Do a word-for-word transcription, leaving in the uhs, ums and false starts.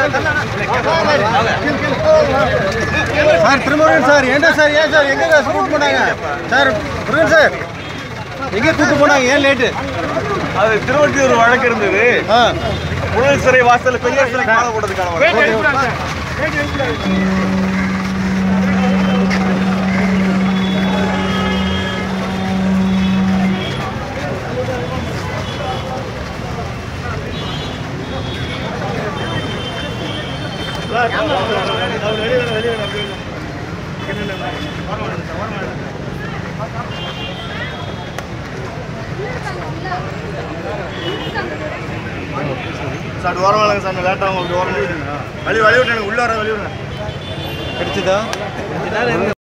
sir Thirumurugan sir என்ன sir ஏன் sir எங்கே கூட்டு போனாங்க சார் முருகன் சார் எங்கே கூட்டு போனாங்க ஏன் லேட்டு அது திருவொற்றியூர் வழக்கு இருந்தது புழல் சிறை வாசல் பெரியார் சிலை காண போட்டதுக்கான சார் ஓரம் வாங்க சார் லேட்டாக உங்களுக்கு ஓரம் வழி வழி விட்டு எனக்கு உள்ளார வழி விடுங்க கிடைச்சதா